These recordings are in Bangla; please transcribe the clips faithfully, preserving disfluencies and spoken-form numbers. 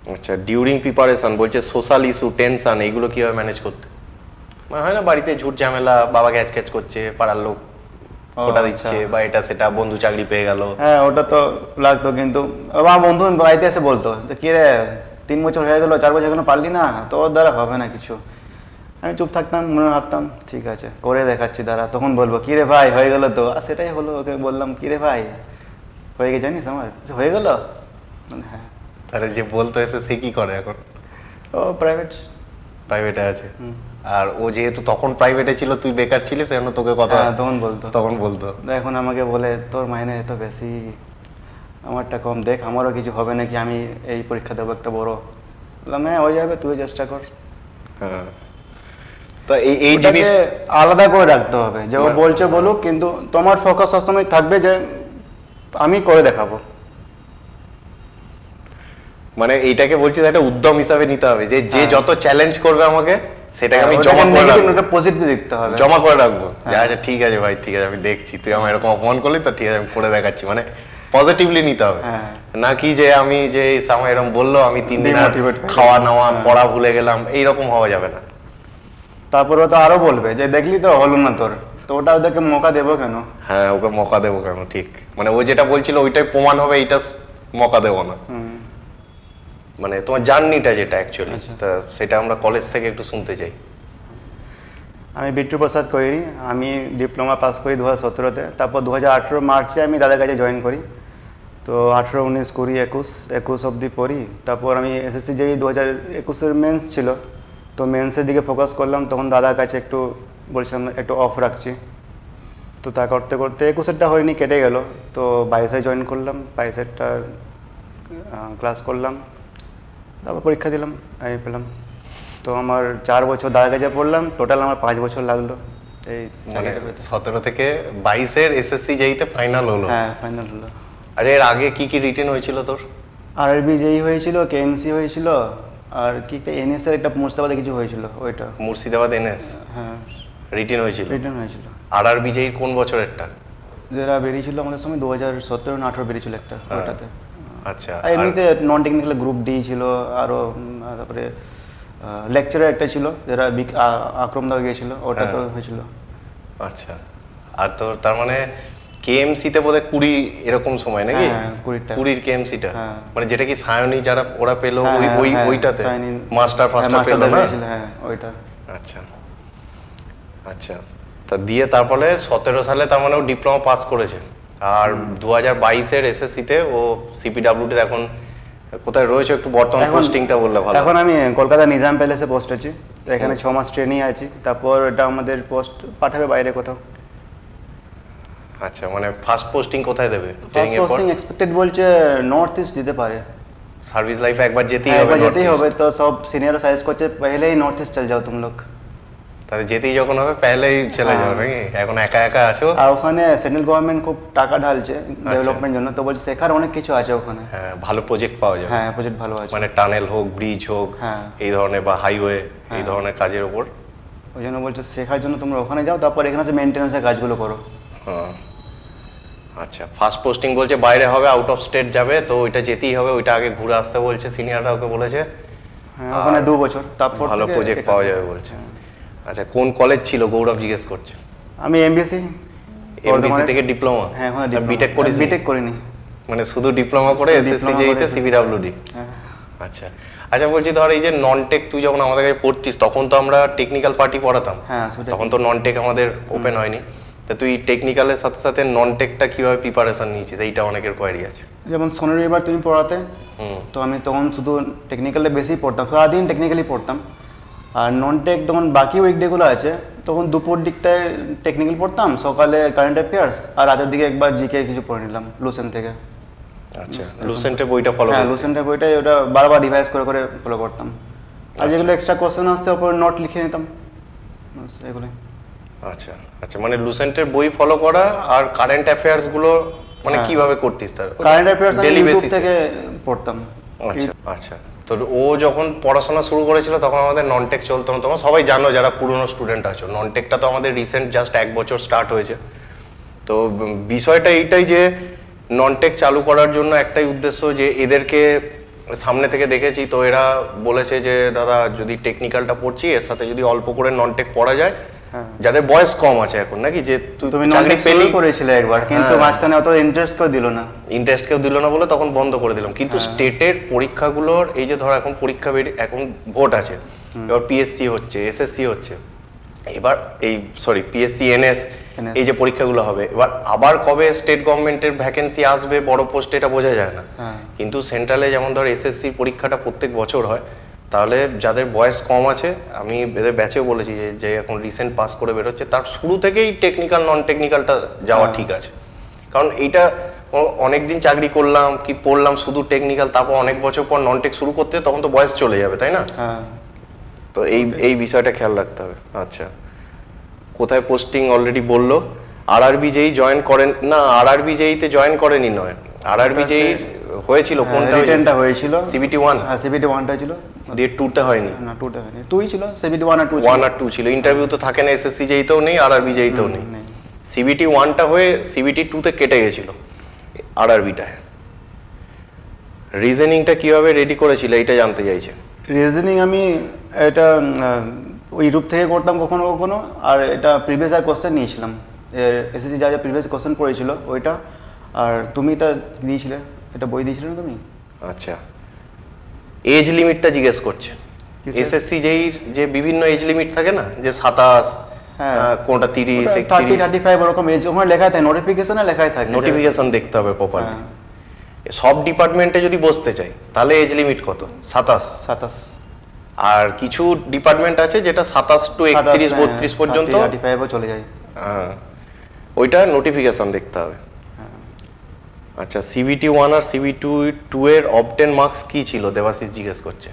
আচ্ছা, ডিউরিং প্রিপারেশন বলছে সোশ্যাল ইস্যু, টেনশন, এইগুলো কিভাবে ম্যানেজ করতে? মানে হয় না বাড়িতে ঝুট ঝামেলা, বাবা গ্যাচ গ্যাচ করছে, পাড়ার লোক ফোটা দিচ্ছে, বা এটা সেটা, বন্ধু চাকরি পেয়ে গেল। হ্যাঁ, ওটা তো লাগতো, কিন্তু আমার বন্ধু বাড়িতে এসে বলতো যে কি রে, তিন বছর হয়ে গেলো, চার বছর এখনো পারলি না, তোর দ্বারা হবে না কিছু। আমি চুপ থাকতাম, মনে ভাবতাম ঠিক আছে করে দেখাচ্ছি দাঁড়া, তখন বলবো কি রে ভাই হয়ে গেলো তো, আর সেটাই হলো। ওকে বললাম কি রে ভাই হয়ে গেছে, জানিস আমার হয়ে গেলো। হ্যাঁ। তাহলে যে বলতো এসে সে কি করে এখন? ও প্রাইভেট প্রাইভেটে আছে। আর ও যেহেতু তখন প্রাইভেটে ছিল, তুই বেকার ছিলিস, সেজন্য তোকে কথা তখন বলতো তখন বলতো এখন আমাকে বলে তোর মাইনে এত বেশি, আমারটা কম, দেখ আমারও কিছু হবে নাকি, আমি এই পরীক্ষা দেবো একটা বড়। বললাম হ্যাঁ হয়ে যাবে, তুই চেষ্টা কর। হ্যাঁ, তো এই এই জিনিস আলাদা করে রাখতে হবে, যে ও বলছে বলুক, কিন্তু তোমার ফোকাস সবসময় থাকবে যে আমি করে দেখাবো। মানে এইটাকে বলছিস একটা উদ্যম হিসাবে নিতে হবে, যে যে যত চ্যালেঞ্জ করবে আমাকে সেটাকে আমি জমা করে রাখবো, পজিটিভ দেখতে হবে, জমা করে রাখবো যে আচ্ছা ঠিক আছে ভাই, ঠিক আছে আমি দেখছি, তুই আমার এরকম অপমান করলি তো ঠিক আছে আমি করে দেখাচ্ছি, মানে পজিটিভলি নিতে হবে। নাকি যে আমি যে সামনে এরকম বললো আমি তিন দিন খাওয়া নাওয়া পড়া ভুলে গেলাম, এইরকম হওয়া যাবে না। তারপরে তো আরো বলবে যে দেখলি তো হলো না তোর, তো ওটা ওদেরকে মৌকা দেবো কেন? হ্যাঁ, ওকে মৌকা দেবো কেন, ঠিক। মানে ও যেটা বলছিল ওইটাই প্রমাণ হবে, এইটা মৌকা দেবো না। মানে তোমার জার্নিটা যেটা অ্যাকচুয়ালি, তা সেটা আমরা কলেজ থেকে একটু শুনতে চাই। আমি বিট্টু প্রসাদ কৈরি, আমি ডিপ্লোমা পাস করি দু হাজার সতেরোতে, তারপর দু হাজার আঠেরো মার্চে আমি দাদার কাছে জয়েন করি। তো আঠেরো উনিশ কুড়ি একুশ একুশ অবধি পড়ি। তারপর আমি এসএসসি যেই দু হাজার একুশের মেন্স ছিল, তো মেন্সের দিকে ফোকাস করলাম, তখন দাদার কাছে একটু বলছিলাম একটু অফ রাখছি। তো তা করতে করতে একুশেরটা হয়নি, কেটে গেল। তো বাইশে জয়েন করলাম, বাইশেরটা ক্লাস করলাম, তারপর পরীক্ষা দিলাম, আমি পেলাম। তো আমার চার বছর দাদার কাছে পড়লাম, টোটাল আমার পাঁচ বছর লাগলো এই মানে সতেরো থেকে বাইশের এসএসসি যেইতে ফাইনাল হলো। হ্যাঁ ফাইনাল হলো। আরে এর আগে কি কি রিটেন হয়েছিল তোর? আরআরবি যেই হয়েছিল, কেএমসি হয়েছিল, আর কি একটা এনএস এর একটা মুর্শিদাবাদে কিছু হয়েছিল, ওইটা মুর্শিদাবাদ এনএস। হ্যাঁ রিটেন হয়েছিল। রিটেন হয়েছিল। আরআরবি যেই কোন বছরেরটা? যেটা বেরিয়েছিল আমাদের সময় দু হাজার সতেরো না আঠারো বেরিয়েছিল একটা, ওটাতে। আচ্ছা, এমনিতে নন টেকনিক্যাল গ্রুপ ডি ছিল, আরও তারপরে লেকচারার একটা ছিল যেটা আক্রম দেওয়া গিয়েছিল, ওটা তো হয়েছিল। আচ্ছা, আর তোর তার মানে কেএমসি তে বোধহয় কুড়ি এরকম সময় নাকি? কুড়ির কেএমসিটা, মানে যেটা কি সায়নী যারা ওরা পেলো ওই ওই ওইটাতে মাস্টার ফাস্টার পেলো না? হ্যাঁ ওইটা। আচ্ছা আচ্ছা, তা দিয়ে তারপরে সতেরো সালে তার মানে ও ডিপ্লোমা পাস করেছে, আর দু হাজার বাইশের এসএসসিতে ও সিপিডাব্লিউতে এখন কোথায় রয়েছে, একটু বর্তমান পোস্টিংটা বললে ভালো। এখন আমি কলকাতা নিজাম প্যালেসে পোস্ট আছি, এখানে ছ মাস ট্রেনিং আছি, তারপর এটা আমাদের পোস্ট পাঠাবে বাইরে কোথাও। আচ্ছা, মানে ফার্স্ট পোস্টিং কোথায় দেবে? ফার্স্ট পোস্টিং এক্সপেক্টেড বলছে নর্থ ইস্ট দিতে পারে। সার্ভিস লাইফে একবার যেতেই হবে, একবার যেতেই হবে, তো সব সিনিয়র সাইজ করছে পহলে ही নর্থ ইস্ট চলে যাও तुम लोग। তাহলে যেতেই যখন হবে পহলেই চলে যাও নাকি? এখন একা একা আছো। আর ওখানে সেন্ট্রাল গভর্নমেন্ট খুব টাকা ঢালছে ডেভেলপমেন্ট জন্য, তো বলছে শেখার অনেক কিছু আছে ওখানে। হ্যাঁ, ভালো প্রজেক্ট পাওয়া যায়। হ্যাঁ প্রজেক্ট ভালো আছে, মানে টানেল হোক, ব্রিজ হোক, এই ধরনের, বা হাইওয়ে, এই ধরনের কাজের উপর। ওই জন্য বলছে শেখার জন্য তোমরা ওখানে যাও, তারপর এখানে যে মেইনটেনেন্সের কাজগুলো করো। হ্যাঁ আচ্ছা, ফার্স্ট পোস্টিং বলছে বাইরে হবে, আউট অফ স্টেট যাবে, তো ওইটা যেতেই হবে, ওইটা আগে ঘুরে আসতে বলছে সিনিয়ররা ওকে বলেছে। হ্যাঁ ওখানে দু বছর, তারপর ভালো প্রজেক্ট পাওয়া যাবে বলছে। আচ্ছা, কোন কলেজ ছিল গৌরব জিজ্ঞেস করছে? আমি এমবিএসসি। এমবিএসসি থেকে ডিপ্লোমা? হ্যাঁ ওখানে বিটেক করিস? বিটেক করিনি, মানে শুধু ডিপ্লোমা করে এসএসসি যেইতে সিপিডাব্লিউডি। আচ্ছা আচ্ছা, বলছি ধর এই যে নন টেক তুই যখন আমাদের কাছে পড়তিস তখন তো আমরা টেকনিক্যাল পার্টি পড়াতাম, তখন তো নন টেক আমাদের ওপেন হয়নি, তা তুই টেকনিক্যালের সাথে সাথে নন টেকটা কিভাবে প্রিপারেশন নিয়েছিস, এইটা অনেকের কোয়ারি আছে। যেমন সোনার এবার তুমি পড়াতে, তো আমি তখন শুধু টেকনিক্যালে বেশি পড়তাম, সারাদিন টেকনিক্যালি পড়তাম। আর নন টেক তখন বাকি উইকডেগুলো আছে, তখন দুপুর দিকটায় টেকনিক্যাল পড়তাম, সকালে কারেন্ট অ্যাফেয়ার্স, আর রাতের দিকে একবার জিকে কিছু পড়ে নিলাম লুসেন্ট থেকে। আচ্ছা, লুসেন্টের বইটা ফলো? হ্যাঁ লুসেন্টের বইটাই, ওটা বারবার রিভাইজ করে করে ফলো করতাম। আর যেগুলো এক্সট্রা কোশ্চেন আসছে ওপর নোট লিখে নিতাম, এগুলোই। আচ্ছা আচ্ছা, মানে লুসেন্টের বই ফলো করা, আর কারেন্ট অ্যাফেয়ার্স গুলো মানে কিভাবে করতিস? তার কারেন্ট অ্যাফেয়ার্স আমি ইউটিউব থেকে পড়তাম। আচ্ছা আচ্ছা, তো ও যখন পড়াশোনা শুরু করেছিল তখন আমাদের নন টেক চলতো না, তখন সবাই জানো যারা পুরনো স্টুডেন্ট আছো, নন টেকটা তো আমাদের রিসেন্ট জাস্ট এক বছর স্টার্ট হয়েছে। তো বিষয়টা এইটাই যে নন টেক চালু করার জন্য একটাই উদ্দেশ্য, যে এদেরকে সামনে থেকে দেখেছি তো এরা বলেছে যে দাদা যদি টেকনিক্যালটা পড়ছি এর সাথে যদি অল্প করে নন টেক পড়া যায়, যাদের বয়স কম আছে এখন নাকি, যে তুমি চাকরি পেলেই করেছিলে একবার, কিন্তু মাঝখানে অত ইন্টারেস্ট কেউ দিল না, ইন্টারেস্ট কেউ দিল না বলে তখন বন্ধ করে দিলাম। কিন্তু স্টেটের পরীক্ষাগুলোর এই যে ধরো এখন পরীক্ষা এখন ভোট আছে, এবার পিএসসি হচ্ছে, এসএসসি হচ্ছে, এবার এই সরি পিএসসি এনএস এই যে পরীক্ষাগুলো হবে, এবার আবার কবে স্টেট গভর্নমেন্টের ভ্যাকেন্সি আসবে বড় পোস্ট এটা বোঝা যায় না। কিন্তু সেন্ট্রালে যেমন ধর এসএসসি পরীক্ষাটা প্রত্যেক বছর হয়, তাহলে যাদের বয়স কম আছে, আমি এদের ব্যাচেও বলেছি যে যে এখন রিসেন্ট পাস করে বেরোচ্ছে তার শুরু থেকেই টেকনিক্যাল নন টেকনিক্যালটা যাওয়া ঠিক আছে। কারণ এইটা অনেকদিন চাকরি করলাম কি পড়লাম শুধু টেকনিক্যাল, তারপর অনেক বছর পর নন টেক শুরু করতে তখন তো বয়স চলে যাবে, তাই না? তো এই এই বিষয়টা খেয়াল রাখতে হবে। আচ্ছা, কোথায় পোস্টিং অলরেডি বললো, আরআরবি যেই জয়েন করেন না, আরআরবি যেইতে জয়েন করেনি নয়, আরআরবি যেই হয়েছিল কোনটা রিটেনটা হয়েছিল সিবিটি ওয়ান, হ্যাঁ সিবিটি ওয়ান টা ছিল, দিয়ে টু তে হয়নি, না টু তে হয়নি, টু ই ছিল, সিবিটি ওয়ান আর টু ওয়ান আর টু ছিল। ইন্টারভিউ তো থাকে না, এসএসসি যেইতেও নেই, আরআরবি যেইতেও নেই। সিবিটি ওয়ান টা হয়ে সিবিটি টু তে কেটে গেছিল আরআরবিটা। রিজনিংটা কিভাবে রেডি করেছিল এটা জানতে চাইছে। রিজনিং আমি এটা ইউটিউব থেকে করতাম কখনো কখনো, আর এটা প্রিভিয়াস আর কোশ্চেন নিয়েছিলাম, এসএসসি যা যা প্রিভিয়াস কোশ্চেন পড়েছিল ওইটা, আর তুমি এটা দিয়েছিলে, এটা বই দিয়েছিলে না তুমি? আচ্ছা, এজ লিমিটটা জিজ্ঞেস করছে। এসএসসি যেই যে বিভিন্ন এজ লিমিট থাকে না, যে সাতাশ, কোনটা তিরিশ, একত্রিশ, থার্টি ফাইভ এরকম এজ ওখানে লেখা থাকে, নোটিফিকেশনে লেখাই থাকে। নোটিফিকেশন দেখতে হবে প্রপারলি। সব ডিপার্টমেন্টে যদি বসতে চাই তাহলে এজ লিমিট কত? সাতাশ। সাতাশ। আর কিছু ডিপার্টমেন্ট আছে যেটা সাতাশ টু একত্রিশ বত্রিশ পর্যন্ত থার্টি ফাইভ ও চলে যায়। হ্যাঁ, ওইটা নোটিফিকেশন দেখতে হবে। আচ্ছা, সিবিটি ওয়ান আর সিবি টু টু এর অবটেন মার্কস কি ছিল দেবাশিস জিজ্ঞেস করছে।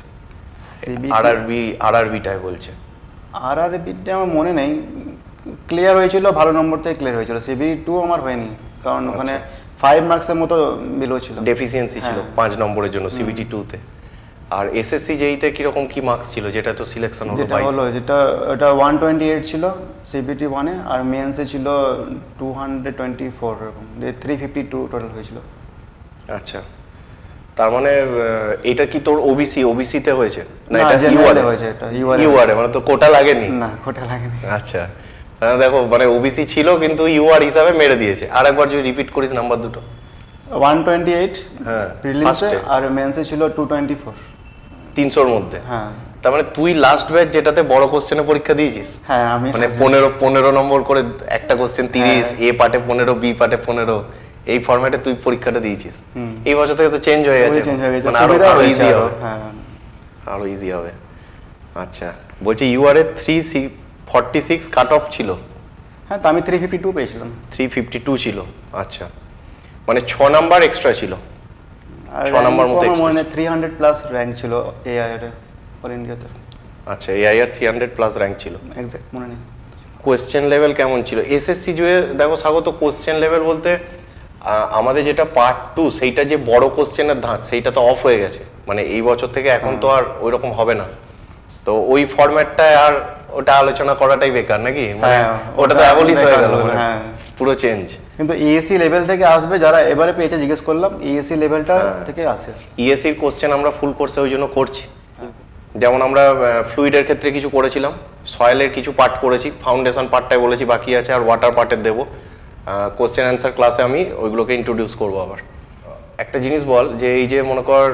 আরআরবি আরআরবিটাই বলছে। আরআরবিটা আমার মনে নেই, ক্লিয়ার হয়েছিল, ভালো নম্বর থেকে ক্লিয়ার হয়েছিল। সিবিটি টু আমার হয়নি, কারণ ওখানে ফাইভ মার্কসের মতো বিলো ছিল, ডেফিসিয়েন্সি ছিল পাঁচ নম্বরের জন্য সিবিটি টু তে। আর এসএসসি যেইতে কিরকম কি মার্কস ছিল, যেটা তো সিলেকশন হলো যেটা হলো যেটা ওটা ওয়ান টোয়েন্টি এইট ছিল সিবিটি ওয়ানে, আর মেন্সে ছিল টু হান্ড্রেড টোয়েন্টি ফোর, এরকম থ্রি ফিফটি টু টোটাল হয়েছিল। আচ্ছা, তার মানে এটা কি তোর ওবিসি ওবিসি তে হয়েছে না? এটা ইউআর এ হয়েছে, এটা ইউআর ইউআর এ, মানে তো কোটা লাগেনি? না, কোটা লাগেনি। আচ্ছা, তাহলে দেখো মানে ওবিসি ছিল কিন্তু ইউআর হিসাবে মেরে দিয়েছে। আরেকবার যদি রিপিট করিস নাম্বার দুটো। ওয়ান টোয়েন্টি এইট হ্যাঁ প্রিলিমসে, আর মেন্সে ছিল টু টোয়েন্টি ফোর, তিনশোর মধ্যে। হ্যাঁ, তার মানে তুই লাস্ট ব্যাচ যেটাতে বড় কোশ্চেনে পরীক্ষা দিয়েছিস? হ্যাঁ, আমি মানে পনেরো পনেরো নম্বর করে একটা কোশ্চেন, তিরিশ, এ পার্টে পনেরো, বি পার্টে পনেরো, এই ফরম্যাটে তুই পরীক্ষাটা দিয়েছিস। এই বছর থেকে তো চেঞ্জ হয়ে গেছে, মানে আরো আরো ইজি হবে। হ্যাঁ, আরো ইজি হবে। আচ্ছা, বলছি ইউআর এর three forty six cut off ছিল। হ্যাঁ, তো আমি থ্রি ফিফটি টু পেয়েছিলাম। থ্রি ফিফটি টু ছিল। আচ্ছা, মানে ছ নাম্বার এক্সট্রা ছিল, ছ নাম্বার মতো এক্সট্রা। মানে থ্রি হান্ড্রেড প্লাস র্যাঙ্ক ছিল এআইআর এ, অল ইন্ডিয়াতে। আচ্ছা, AIR three hundred plus rank ছিল, এক্সাক্ট মনে নেই। কোয়েশ্চেন লেভেল কেমন ছিল এসএসসি জুয়ে? দেখো স্বাগত, কোয়েশ্চেন লেভেল বলতে আমাদের যেটা পার্ট টু, সেইটা যে বড় কোশ্চেনের ধাঁচ, সেইটা তো অফ হয়ে গেছে, মানে এই বছর থেকে এখন তো আর ওই রকম হবে না। তো ওই ফরম্যাটটায় আর ওটা আলোচনা করাটাই বেকার নাকি, মানে ওটা তো অ্যাবলিশ হয়ে গেল, হ্যাঁ পুরো চেঞ্জ। কিন্তু ইএসসি লেভেল থেকে আসবে যারা এবারে পেয়েছে, জিজ্ঞেস করলাম ইএসসি লেভেলটা থেকে আসে। ইএসসির কোশ্চেন আমরা ফুল কোর্সে ওই জন্য করছি। যেমন আমরা ফ্লুইডের ক্ষেত্রে কিছু করেছিলাম, সয়েলের কিছু পার্ট করেছি, ফাউন্ডেশন পার্টটাই বলেছি বাকি আছে, আর ওয়াটার পার্টের দেবো। কোশ্চেন অ্যান্সার ক্লাসে আমি ওইগুলোকে ইন্ট্রোডিউস করবো। আবার একটা জিনিস বল, যে এই যে মনে কর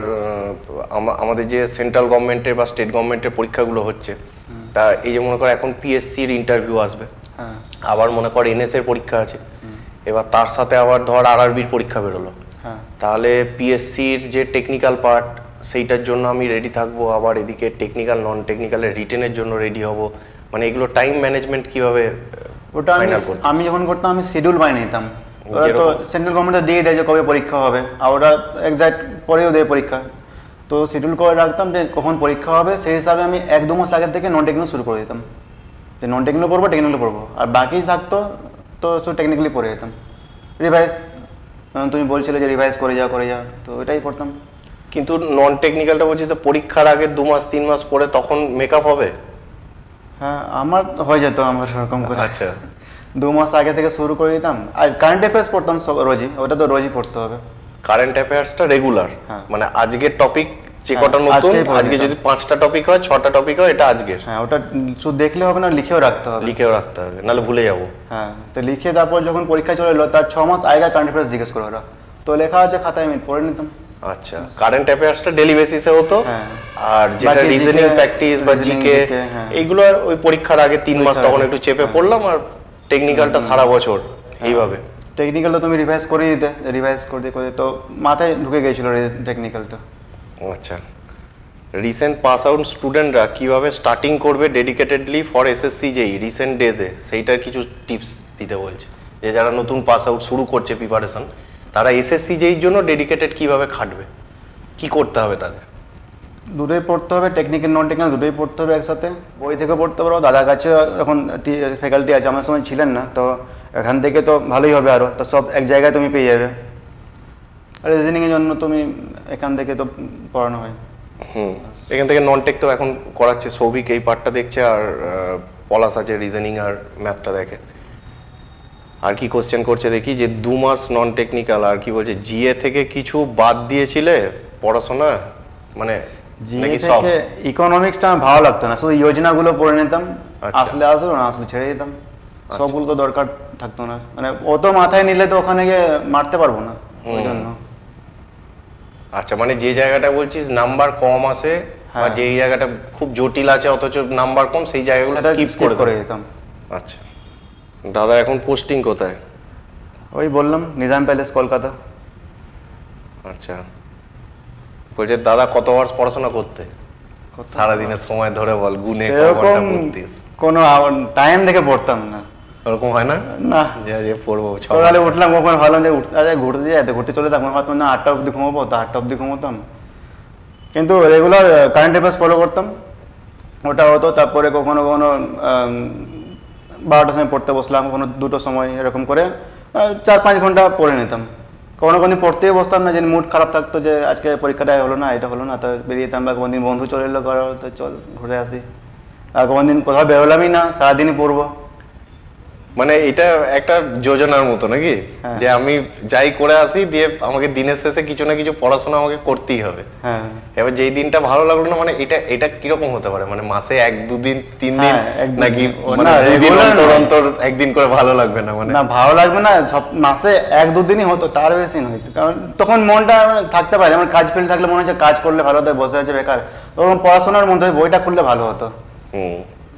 আমাদের যে সেন্ট্রাল গভর্নমেন্টের বা স্টেট গভর্নমেন্টের পরীক্ষাগুলো হচ্ছে, তা এই যে মনে কর এখন পিএসসির ইন্টারভিউ আসবে, আবার মনে কর এনএস এর পরীক্ষা আছে, এবার তার সাথে আবার ধর আরআরবির পরীক্ষা বেরোলো, তাহলে পিএসসির যে টেকনিক্যাল পার্ট সেইটার জন্য আমি রেডি থাকবো, আবার এদিকে টেকনিক্যাল নন টেকনিক্যালের রিটেনের জন্য রেডি হব, মানে এগুলো টাইম ম্যানেজমেন্ট কিভাবে? ওটা আমি আমি যখন করতাম আমি শিডিউল বানিয়ে নিতাম। ওরা তো সেন্ট্রাল গভর্নমেন্ট দিয়ে দেয় যে কবে পরীক্ষা হবে, আর ওরা এক্সাক্ট করেও দেয় পরীক্ষা, তো শিডিউল করে রাখতাম যে কখন পরীক্ষা হবে, সেই হিসাবে আমি এক দু মাস আগের থেকে নন টেকনিক্যাল শুরু করে দিতাম, যে নন টেকনিক্যাল পড়বো, টেকনিক্যাল পড়বো, আর বাকি থাকতো তো সব টেকনিক্যালি পড়ে যেতাম। রিভাইজ তুমি বলছিলে যে রিভাইজ করে যাও করে যাও, তো ওইটাই করতাম। কিন্তু নন টেকনিক্যালটা বলছি তো পরীক্ষার আগে দু মাস তিন মাস পরে তখন মেকআপ হবে? হ্যাঁ, আমার হয়ে যেত আমার সেরকম করে। আচ্ছা, দু মাস আগে থেকে শুরু করে দিতাম। আর কারেন্ট অ্যাফেয়ার্স পড়তাম রোজই, ওটা তো রোজই পড়তে হবে। কারেন্ট অ্যাফেয়ার্সটা রেগুলার, মানে আজকের টপিক যে কটা নতুন আজকে যদি পাঁচটা টপিক হয় ছটা টপিক হয় এটা আজকের। হ্যাঁ ওটা শুধু দেখলে হবে না, লিখেও রাখতে হবে। লিখেও রাখতে হবে, নাহলে ভুলে যাবো। হ্যাঁ তো লিখে তারপর যখন পরীক্ষা চলে এলো তার ছ মাস আগেকার কারেন্ট অ্যাফেয়ার্স জিজ্ঞেস করে ওরা, তো লেখা আছে খাতায়, আমি পড়ে নিতাম। আচ্ছা, কারেন্ট অ্যাফেয়ার্সটা ডেলি বেসিসে হতো, আর যেটা রিজনিং প্র্যাকটিস বা জিকে এইগুলো ওই পরীক্ষার আগে তিন মাস তখন একটু চেপে পড়লাম, আর টেকনিক্যালটা সারা বছর এইভাবে। টেকনিক্যালটা তুমি রিভাইজ করে দিতে, রিভাইজ করতে করতে তো মাথায় ঢুকে গিয়েছিল টেকনিক্যালটা। আচ্ছা, রিসেন্ট পাস আউট স্টুডেন্টরা কিভাবে স্টার্টিং করবে dedicatedly for SSC JE recent ডেজে, সেইটার কিছু টিপস দিতে বলছে। যে যারা নতুন পাস আউট শুরু করছে প্রিপারেশন, তারা এসএসসি জেইর জন্য ডেডিকেটেড কিভাবে খাটবে, কি করতে হবে তাদের? দুটোই পড়তে হবে, টেকনিক্যাল নন টেকনিক্যাল দুটোই পড়তে হবে একসাথে। বই থেকে পড়তে পারো, দাদার কাছে এখন ফ্যাকাল্টি আছে, আমার সময় ছিলেন না, তো এখান থেকে তো ভালোই হবে আরও, তো সব এক জায়গায় তুমি পেয়ে যাবে। আর রিজনিংয়ের জন্য তুমি এখান থেকে তো পড়ানো হয়। হুম, এখান থেকে নন টেক তো এখন করাচ্ছে, সৌভিক এই পার্টটা দেখছে, আর পলাশ আছে রিজনিং আর ম্যাথটা দেখে। আর কি কোশ্চেন করছে দেখি, যে দু মাস নন টেকনিক্যাল, আর কি বলছে জিএ থেকে কিছু বাদ দিয়েছিলে পড়াশোনা, মানে জিএ থেকে ইকোনমিক্সটা আমার ভালো লাগতো না, শুধু যোজনাগুলো পড়ে নিতাম, আসলে আসলো না আসলে ছেড়ে দিতাম, সবগুলো তো দরকার থাকতো না, মানে অত মাথায় নিলে তো ওখানে গিয়ে মারতে পারবো না, ওই জন্য। আচ্ছা, মানে যে জায়গাটা বলছিস নাম্বার কম আসে বা যে জায়গাটা খুব জটিল আছে অথচ নাম্বার কম, সেই জায়গাগুলো স্কিপ করে করে দিতাম। আচ্ছা, দাদা এখন পোস্টিং কোথায়? ওই বললাম নিজাম প্যালেস, কলকাতা। আচ্ছা, বলছে দাদা কত আওয়ার্স পড়াশোনা করতে সারাদিনের সময় ধরে, বল গুনে কতটা পড়তিস? কোনো টাইম দেখে পড়তাম না, ওরকম হয় না? না, যে পড়বো সকালে উঠলাম, কখন ভাবলাম যে ঘুরতে যাই, ঘুরতে চলে যেতাম, ভাবতাম না আটটা অব্দি ঘুমাবো, তো আটটা অব্দি ঘুমোতাম, কিন্তু রেগুলার কারেন্ট অ্যাফেয়ার্স ফলো করতাম, ওটা হতো। তারপরে কখনো কখনো বারোটার সময় পড়তে বসলাম, কখনো দুটোর সময়, এরকম করে চার পাঁচ ঘন্টা পড়ে নিতাম। কখনো কোনো পড়তেই বসতাম না, যে মুড খারাপ থাকতো যে আজকে পরীক্ষাটা হলো না, এটা হলো না, তো বেরিয়ে যেতাম, বা কোনোদিন বন্ধু চলে এলো করো, তো চল ঘুরে আসি, আর কোনোদিন কোথাও বেরোলামই না, সারাদিনই পড়বো। মানে এটা একটা যোজনার মতো নাকি, যে আমি যাই করে আসি, দিয়ে আমাকে দিনের শেষে কিছু না কিছু পড়াশোনা আমাকে করতেই হবে। হ্যাঁ, এবার যেই দিনটা ভালো লাগলো না, মানে এটা এটা কিরকম হতে পারে, মানে মাসে এক দুদিন তিন দিন নাকি অন্তর অন্তর একদিন করে ভালো লাগবে না? মানে না, ভালো লাগবে না, সব মাসে এক দুদিনই হতো, তার বেশি নয়, কারণ তখন মনটা থাকতে পারে, আমার কাজ ফেলে থাকলে মনে হচ্ছে কাজ করলে ভালো হতো, বসে আছে বেকার, তখন পড়াশোনার মধ্যে বইটা খুললে ভালো হতো। হুম,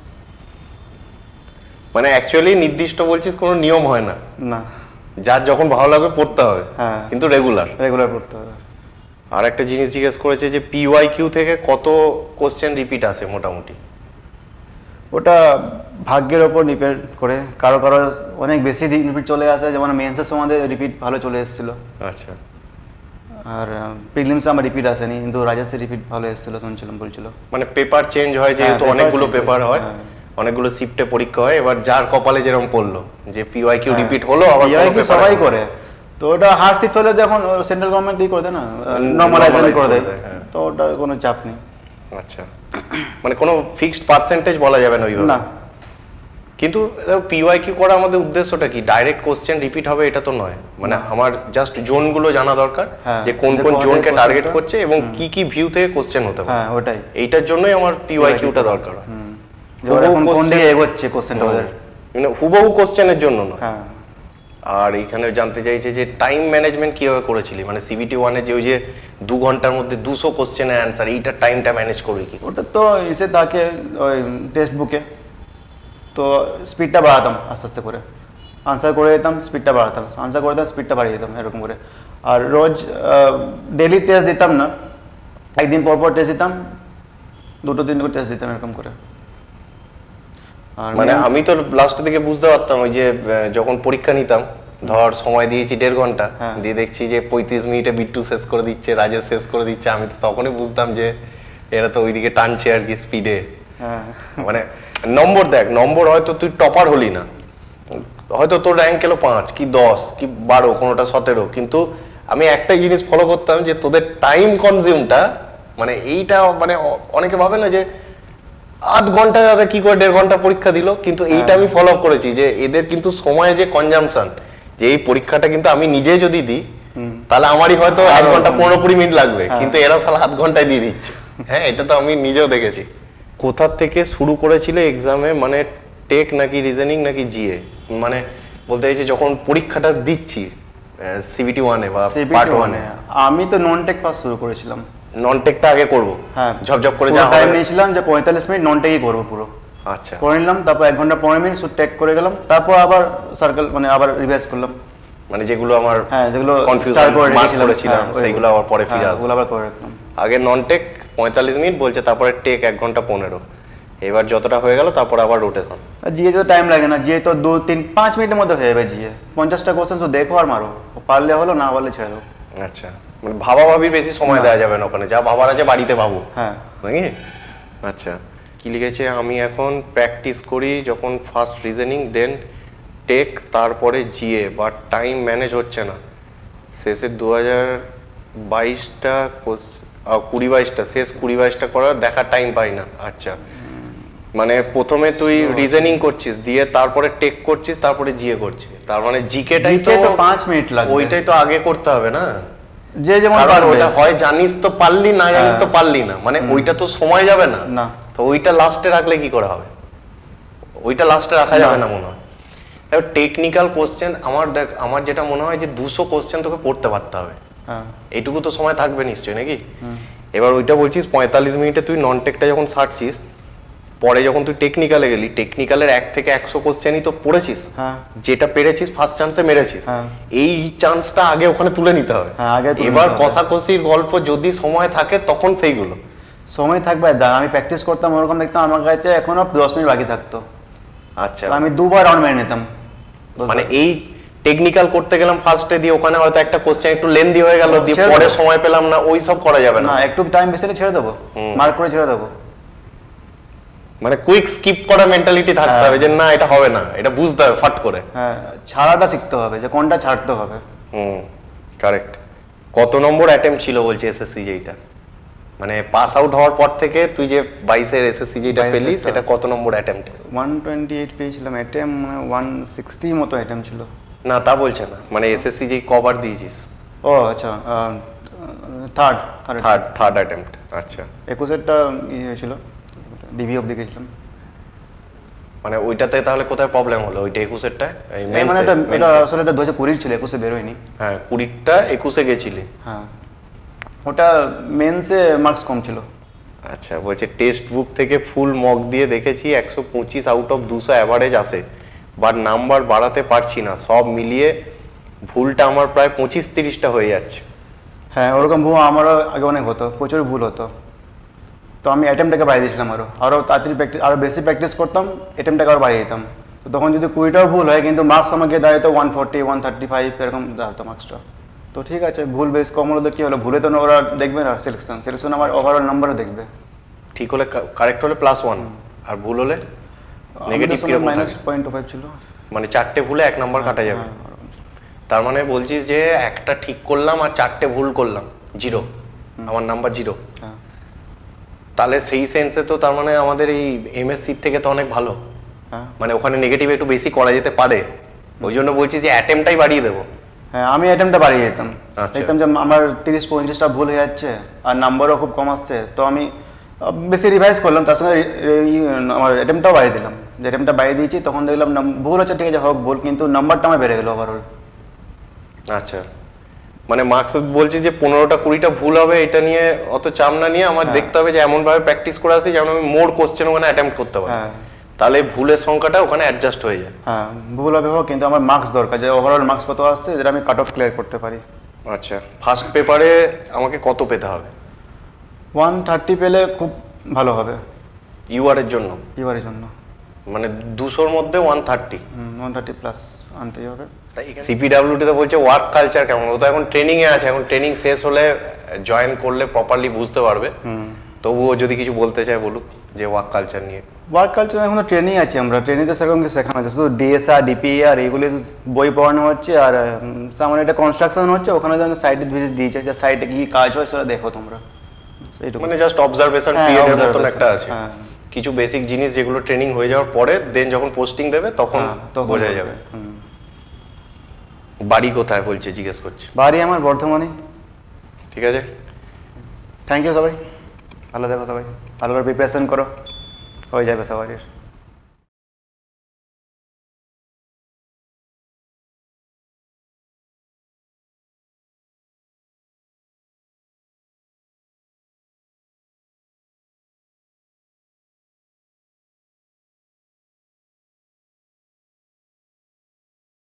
মানে অ্যাকচুয়ালি নির্দিষ্ট বলছিস কোনো নিয়ম হয় না, না, যার যখন ভালো লাগবে পড়তে হবে, কিন্তু রেগুলার রেগুলার পড়তে হবে। আর একটা জিনিস জিজ্ঞেস করেছে যে পিওয়াই কিউ থেকে কত কোশ্চেন রিপিট আসে মোটামুটি? ওটা ভাগ্যের ওপর ডিপেন্ড করে, কারো কারো অনেক বেশি রিপিট চলে আসে, যেমন মেন্সের সময় রিপিট ভালো চলে এসেছিল। আচ্ছা, আর প্রিলিমসে আমার রিপিট আসেনি, কিন্তু রাজেশের রিপিট ভালো এসেছিল শুনছিলাম, বলছিল। মানে পেপার চেঞ্জ হয় যেহেতু, অনেকগুলো পেপার হয়, অনেকগুলো শিফটে পরীক্ষা হয়, এবার যার কপালে যেরকম পড়লো, যে পিওয়াই কিউ রিপিট হলো, আবার পিওয়াই সবাই করে, তো ওটা হার্ড শিফট হলে যখন সেন্ট্রাল গভর্নমেন্ট দিয়ে করে দেয় না, নরমালাইজেশন করে দেয়, তো ওটা কোনো চাপ নেই। আচ্ছা, মানে কোনো ফিক্সড পার্সেন্টেজ বলা যাবে না ওইভাবে? না, কিন্তু পিওয়াই কিউ করা আমাদের উদ্দেশ্যটা কি? ডাইরেক্ট কোশ্চেন রিপিট হবে এটা তো নয়, মানে আমার জাস্ট জোনগুলো জানা দরকার, যে কোন কোন জোনকে টার্গেট করছে এবং কি কি ভিউ থেকে কোশ্চেন হতে পারে। হ্যাঁ, ওটাই, এইটার জন্যই আমার পিওয়াই কিউটা দরকার হয়, হুবহু কোশ্চেনের জন্য নয়। আর এখানে জানতে চাইছে যে টাইম ম্যানেজমেন্ট কিভাবে করেছিলি, মানে সিবিটি ওয়ানে যে ওই যে দু ঘন্টার মধ্যে দুশো কোশ্চেনের অ্যান্সার, এইটার টাইমটা ম্যানেজ করবি কি? ওটা তো এসে থাকে ওই টেক্সট বুকে, তো স্পিডটা বাড়াতাম আস্তে আস্তে করে, আনসার করে দিতাম, স্পিডটা বাড়াতাম, আনসার করে দিতাম, স্পিডটা বাড়িয়ে দিতাম, এরকম করে। আর রোজ ডেলি টেস্ট দিতাম না, একদিন পর পর টেস্ট দিতাম, দুটো দিন করে টেস্ট দিতাম, এরকম করে। মানে আমি তো লাস্টের দিকে বুঝতে পারতাম, ওই যে যখন পরীক্ষা নিতাম, ধর সময় দিয়েছি দেড় ঘন্টা, দিয়ে দেখছি যে পঁয়ত্রিশ মিনিটে বিট্টু শেষ করে দিচ্ছে, রাজেশ শেষ করে দিচ্ছে, আমি তো তখনই বুঝতাম যে এরা তো ওইদিকে টানছে আর কি স্পিডে। মানে নম্বর দেখ, নম্বর হয়তো তুই টপার হলি না, হয়তো তোর র্যাঙ্ক এলো পাঁচ কি দশ কি বারো, কোনোটা সতেরো, কিন্তু আমি একটা জিনিস ফলো করতাম যে তোদের টাইম কনজিউমটা, মানে এইটা মানে অনেকে ভাবে না যে আধ ঘন্টা দাদা কি করে দেড় ঘন্টা পরীক্ষা দিল, কিন্তু এইটা আমি ফলো করেছি যে এদের কিন্তু সময় যে কনজামশন, যে এই পরীক্ষাটা কিন্তু আমি নিজে যদি দিই তাহলে আমারই হয়তো এক ঘন্টা পনেরো কুড়ি মিনিট লাগবে, কিন্তু এরা সালা আধ ঘন্টায় দিয়ে দিচ্ছে। হ্যাঁ, এটা তো আমি নিজেও দেখেছি। কোথা থেকে শুরু করেছিল এক্সামে, মানে টেক নাকি রিজনিং নাকি জিএ? মানে বলতে চাইছি যখন পরীক্ষাটা দিচ্ছি সিবিটি ওয়ানে বা পার্ট ওয়ানে। আমি তো নন টেক পাস শুরু করেছিলাম। নন টেকটা আগে করব, হ্যাঁ ঝপঝপ করে যা টাইম নিয়েছিলাম যে পঁয়তাল্লিশ মিনিট নন টেকই করবো পুরো। আচ্ছা, করে নিলাম, তারপর এক ঘন্টা পনেরো মিনিট শুধু টেক করে গেলাম, তারপর আবার সার্কেল মানে আবার রিভাইজ করলাম। মানে যেগুলো আমার হ্যাঁ যেগুলো কনফিউশন মার্ক করেছিলাম সেগুলো আবার পরে ফিরে আসবো। ওগুলো আবার করে রাখলাম। আগে নন টেক পঁয়তাল্লিশ মিনিট বলছে, তারপরে টেক এক ঘন্টা পনেরো, এবার যতটা হয়ে গেল তারপর আবার রোটেশন। জিএ তো টাইম লাগে না, জিএ তো দু তিন পাঁচ মিনিটের মধ্যে হয়ে যাবে। জিএ পঞ্চাশটা কোশ্চেন তো দেখো আর মারো, পারলে হলো, না পারলে ছেড়ে দাও। আচ্ছা, মানে ভাবা ভাবির বেশি সময় দেওয়া যাবে না ওখানে, যা ভাবার আছে বাড়িতে ভাবো। হ্যাঁ নাকি? আচ্ছা, কি লিখেছে? আমি এখন প্র্যাকটিস করি যখন ফার্স্ট রিজনিং, দেন টেক, তারপরে জিএ, বাট টাইম ম্যানেজ হচ্ছে না। শেষে দু হাজার বাইশটা কুড়ি বাইশটা শেষ কুড়ি বাইশটা করার দেখার টাইম পাই না। আচ্ছা, মানে প্রথমে তুই রিজনিং করছিস, দিয়ে তারপরে টেক করছিস, তারপরে জিএ করছিস, তার মানে জিকেটাই তো পাঁচ মিনিট লাগবে। ওইটাই তো আগে করতে হবে না, যে যেমন পারবে। ওটা হয় জানিস তো পারলি, না জানিস তো পারলি না, মানে ওইটা তো সময় যাবে না। না, তো ওইটা লাস্টে রাখলে কি করে হবে? ওইটা লাস্টে রাখা যাবে না মনে হয়। টেকনিক্যাল কোশ্চেন আমার দেখ, আমার যেটা মনে হয় যে দুশো কোশ্চেন তোকে পড়তে পারতে হবে, এইটুকু তো সময় থাকবে নিশ্চয়ই, নাকি? এবার ওইটা বলছিস পঁয়তাল্লিশ মিনিটে তুই নন টেকটা যখন সারছিস, পরে যখন তুই টেকনিক্যালে গেলি, টেকনিক্যালের এক থেকে একশো কোশ্চেনই তো পড়েছিস, যেটা পেরেছিস ফার্স্ট চান্সে মেরেছিস, এই চান্সটা আগে ওখানে তুলে নিতে হবে। এবার কষাকষির গল্প যদি সময় থাকে তখন সেইগুলো সময় থাকবে। আমি প্র্যাকটিস করতাম ওরকম দেখতাম আমার কাছে এখনো দশ মিনিট বাকি থাকতো। আচ্ছা, আমি দুবার রাউন্ড মেরে নিতাম। মানে এই টেকনিক্যাল করতে গেলাম ফার্স্টে, দিয়ে ওখানে হয়তো একটা কোশ্চেন একটু লেন্দি হয়ে গেল, দিয়ে পরে সময় পেলাম না, ওই সব করা যাবে না। একটু টাইম বেশি ছেড়ে দেবো, মার্ক করে ছেড়ে দেবো। মানে কুইক স্কিপ করা মেন্টালিটি থাকতে হবে, যে না এটা হবে না, এটা বুঝতে হবে ফাট করে। হ্যাঁ, ছাড়াটা শিখতে হবে, যে কোনটা ছাড়তে হবে। হুম, কারেক্ট। কত নম্বর অ্যাটেম্প ছিল বলছি এসএসসি যেটা, মানে পাস আউট হওয়ার পর থেকে তুই যে বাইশের এসএসসি যেটা পেলি, সেটা কত নম্বর অ্যাটেম্প? ওয়ান টোয়েন্টি এইট পেয়েছিলাম অ্যাটেম্প, মানে ওয়ান সিক্সটি মতো অ্যাটেম্প ছিল। না তা বলছে না, মানে এসএসসি যেই কবার দিয়েছিস। ও আচ্ছা, থার্ড থার্ড থার্ড অ্যাটেম্প। আচ্ছা, একুশেরটা ইয়ে হয়েছিল, ডিভি অবধি গেছিলাম। মানে ওইটাতে তাহলে কোথায় প্রবলেম হলো? ওইটা একুশেরটা মানে এটা এটা আসলে এটা দু হাজার কুড়ির ছিল, একুশে বেরোয়নি। হ্যাঁ, কুড়িটা একুশে গেছিলি। হ্যাঁ, ওটা মেন্সে মার্কস কম ছিল। আচ্ছা, বলছে টেক্সট বুক থেকে ফুল মক দিয়ে দেখেছি একশো পঁচিশ আউট অফ দুশো অ্যাভারেজ আসে, বাট নাম্বার বাড়াতে পারছি না, সব মিলিয়ে ভুলটা আমার প্রায় পঁচিশ তিরিশটা হয়ে যাচ্ছে। হ্যাঁ, ওরকম ভুল আমারও আগে অনেক হতো, প্রচুর ভুল হতো। তো আমি অ্যাটেম্পটাকে বাড়িয়ে দিয়েছিলাম, আরও আরও তাড়াতাড়ি প্র্যাকটিস, আরও বেশি প্র্যাকটিস করতাম, অ্যাটেম্পটাকে আরও বাড়িয়ে দিতাম। তো তখন যদি কুড়িটাও ভুল হয়, কিন্তু মার্কস আমাকে দাঁড়িয়ে তো one forty one thirty five এরকম দাঁড়াতো মার্কসটা। তো ঠিক আছে, ভুল বেশ কম হলো তো কী হলো, ভুলে তো ওরা দেখবে না সিলেকশন, সিলেকশন আমার ওভারঅল নাম্বারও দেখবে। ঠিক হলে কারেক্ট হলে প্লাস ওয়ান, আর ভুল হলে নেগেটিভ কিরকম মাইনাস পয়েন্ট টু ফাইভ ছিল। মানে চারটে ভুলে এক নাম্বার কাটা যাবে। তার মানে বলছিস যে একটা ঠিক করলাম আর চারটে ভুল করলাম, জিরো, আমার নাম্বার জিরো। তাহলে সেই সেন্সে তো তার মানে আমাদের এই এমএসসি থেকে তো অনেক ভালো, মানে ওখানে নেগেটিভ একটু বেশি করা যেতে পারে, ওই জন্য বলছি যে অ্যাটেম্পটাই বাড়িয়ে দেবো। হ্যাঁ, আমি অ্যাটেম্পটা বাড়িয়ে যেতাম, দেখতাম যে আমার তিরিশ পঁয়ত্রিশটা ভুল হয়ে যাচ্ছে আর নাম্বারও খুব কম আসছে, তো আমি বেশি রিভাইজ করলাম, তার সঙ্গে আমার অ্যাটেম্পটাও বাড়িয়ে দিলাম। যে অ্যাটেম্পটা বাড়িয়ে দিয়েছি তখন দেখলাম ভুল হচ্ছে, ঠিক আছে হোক ভুল, কিন্তু নাম্বারটা আমার বেড়ে গেল ওভারঅল। আচ্ছা, মানে মার্কস বলছি যে পনেরোটা কুড়িটা ভুল হবে, এটা নিয়ে অত চাপ না নিয়ে আমার দেখতে হবে যে এমন ভাবে প্র্যাকটিস করে আসি যেন আমি মোর কোশ্চেন ওখানে অ্যাটেম্প করতে পারি, তাহলে ভুলের সংখ্যাটা ওখানে অ্যাডজাস্ট হয়ে যায়। হ্যাঁ, ভুল হবে হোক, কিন্তু আমার মার্কস দরকার, যে ওভারঅল মার্কস কত আসছে যেটা আমি কাট অফ ক্লিয়ার করতে পারি। আচ্ছা, ফার্স্ট পেপারে আমাকে কত পেতে হবে? ওয়ান থার্টি পেলে খুব ভালো হবে ইউআর এর জন্য। ইউআর এর জন্য মানে দুশোর মধ্যে one thirty one thirty plus আনতেই হবে। সিপিডাব্লিউটিতে বলছে ওয়ার্ক কালচার কেমন? ও তো এখন ট্রেনিং এ আছে, এখন ট্রেনিং শেষ হলে জয়েন করলে প্রপারলি বুঝতে পারবে। তবুও যদি কিছু বলতে চায় বলুক, যে ওয়ার্ক কালচার নিয়ে। ওয়ার্ক কালচার এখনো ট্রেনিং আছে, আমরা ট্রেনিংতে সেরকম কিছু শেখানো হচ্ছে, শুধু ডিএসআর ডিপিআর এইগুলি বই পড়ানো হচ্ছে, আর সামনে একটা কনস্ট্রাকশন হচ্ছে, ওখানে যেন সাইটে ভিজিট দিয়েছে, যে সাইটে কি কাজ হয় সেটা দেখো তোমরা, মানে জাস্ট অবজারভেশন পিরিয়ডের মতন একটা আছে। কিছু বেসিক জিনিস যেগুলো ট্রেনিং হয়ে যাওয়ার পরে দেন যখন পোস্টিং দেবে তখন বোঝা যাবে। বাড়ি কোথায় বলছে, জিজ্ঞেস করছে। বাড়ি আমার বর্ধমানে। ঠিক আছে, থ্যাংক ইউ সবাই, ভালো দেখো সবাই, ভালো করে প্রিপারেশন করো, হয়ে যাবে সবাই।